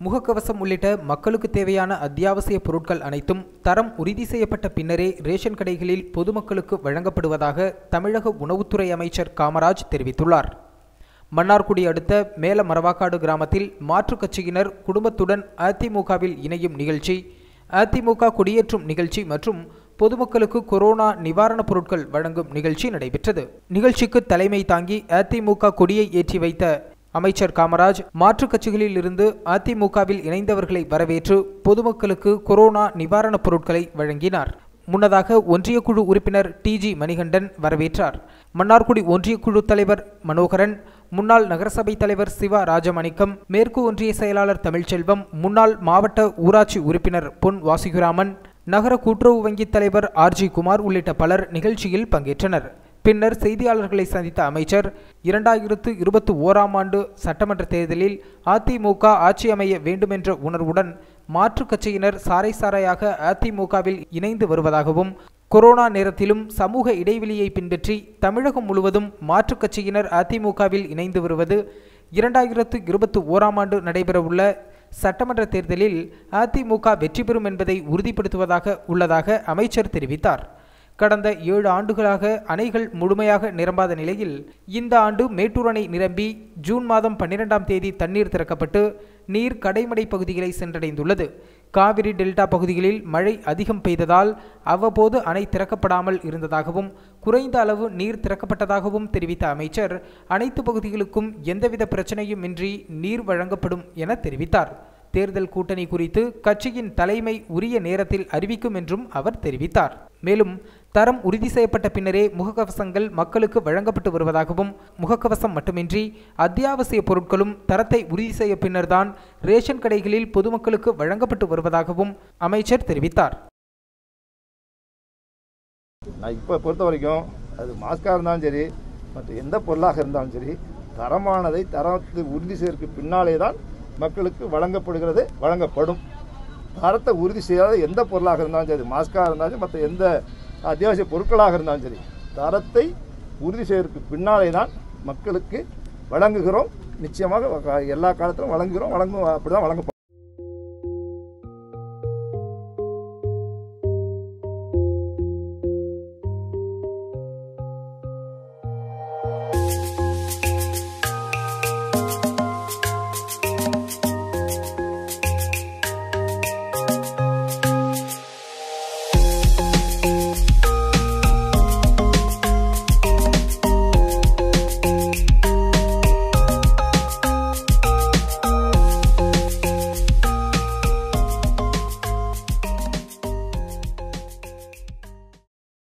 முகக்கவசம் உள்ளிட்ட மக்களுக்கு தேவையான அத்தியாவசிய பொருட்கள் அனைத்தும் தரம் உறுதி செய்யப்பட்ட பின்னரே ரேஷன் கடைகளில் பொதுமக்களுக்கு வழங்கப்படுவதாக தமிழக உணவுத்துறை அமைச்சர் காமராஜ் தெரிவித்துள்ளார். மன்னார்குடி அடுத்த மேல மரவாக்காடு கிராமத்தில் மாற்றுக் கட்சியினர் குடும்பத்துடன் அதிமுகவில் இணையும் நிகழ்ச்சி, அதிமுக கொடியேற்றும் நிகழ்ச்சி மற்றும் பொதுமக்களுக்கு கொரோனா நிவாரணப் பொருட்கள் வழங்கும் நிகழ்ச்சி நடைபெற்றது. நிகழ்ச்சிக்கு தலைமை தாங்கி அதிமுக கொடியை ஏற்றி வைத்த அமைச்சர் காமராஜ் மாற்றுக் கட்சிகளில் இருந்து அதிமுகவில் இணைந்தவர்களை வரவேற்று பொதுமக்களுக்கு கொரோனா நிவாரணப் பொருட்களை வழங்கினார். முன்னதாக ஒன்றிய குழு உறுப்பினர் TG மணிகண்டன் வரவேற்றார். மன்னார்குடி ஒன்றிய குழு தலைவர் மனோகரன், முன்னாள் நகரசபை தலைவர் சிவா ராஜமாணிக்கம், மேற்கு ஒன்றிய செயலாளர் தமிழ்ச்செல்வம், முன்னாள் மாவட்ட ஊராட்சி உறுப்பினர் பொன் வாசிகுராமன், நகர கூட்டுறவு வங்கி தலைவர் RG குமார் உள்ளிட்ட பலர் நிகழ்ச்சியில் பங்கேற்றனர். பின்னர் செய்தியாளர்களை சந்தித்த அமைச்சர், 2021ஆம் ஆண்டு சட்டமன்ற தேர்தலில் அதிமுக ஆட்சி அமைய வேண்டுமென்ற உணர்வுடன் மாற்றுக் கட்சியினர் சாறை சாறையாக அதிமுகவில் இணைந்து வருவதாகவும், கொரோனா நேரத்திலும் சமூக இடைவெளியை பின்பற்றி தமிழகம் முழுவதும் மாற்றுக் கட்சியினர் அதிமுகவில் இணைந்து வருவது 2021ஆம் ஆண்டு நடைபெறவுள்ள சட்டமன்ற தேர்தலில் அதிமுக வெற்றி பெறும் என்பதை உறுதிப்படுத்துவதாக உள்ளதாக அமைச்சர் தெரிவித்தார். கடந்த 7 ஆண்டுகளாக அணைகள் முழுமையாக நிரம்பாத நிலையில் இந்த ஆண்டு மேட்டூர் அணை நிரம்பி ஜூன் மாதம் 12ஆம் தேதி தண்ணீர் திறக்கப்பட்டு நீர் கடைமடை பகுதிகளை சென்றடைந்துள்ளது. காவிரி டெல்டா பகுதிகளில் மழை அதிகம் பெய்ததால் அவ்வப்போது அணை திறக்கப்படாமல் இருந்ததாகவும், குறைந்த அளவு நீர் திறக்கப்பட்டதாகவும் தெரிவித்த அமைச்சர், அனைத்து பகுதிகளுக்கும் எந்தவித பிரச்சனையும் இன்றி நீர் வழங்கப்படும் என தெரிவித்தார். தேர்தல் கூட்டணி குறித்து கட்சியின் தலைமை உரிய நேரத்தில் அறிவிக்கும் என்றும் அவர் தெரிவித்தார். மேலும் தரம் உறுதி செய்யப்பட்ட பின்னரே முகக்கவசங்கள் மக்களுக்கு வழங்கப்பட்டு வருவதாகவும், முகக்கவசம் மட்டுமின்றி அத்தியாவசிய பொருட்களும் தரத்தை உறுதி செய்ய பின்னர்தான் ரேஷன் கடைகளில் பொதுமக்களுக்கு வழங்கப்பட்டு வருவதாகவும் அமைச்சர் தெரிவித்தார். இப்போ பொறுத்த வரைக்கும் அது மாஸ்காக இருந்தாலும் சரி, மற்ற எந்த பொருளாக இருந்தாலும் சரி, தரமானதை தரத்தை உறுதி செய்வதற்கு பின்னாலே தான் மக்களுக்கு வழங்கப்படும். தரத்தை உறுதி செய்யாத எந்த பொருளாக இருந்தாலும் சரி, மாஸ்காக இருந்தாலும் மற்ற எந்த அத்தியாவசிய பொருட்களாக இருந்தாலும் சரி, தரத்தை உறுதி செய்வதற்கு பின்னாலே தான் மக்களுக்கு வழங்குகிறோம். நிச்சயமாக எல்லா காலத்திலும் வழங்குகிறோம், அப்படி தான் வழங்கப்படும்.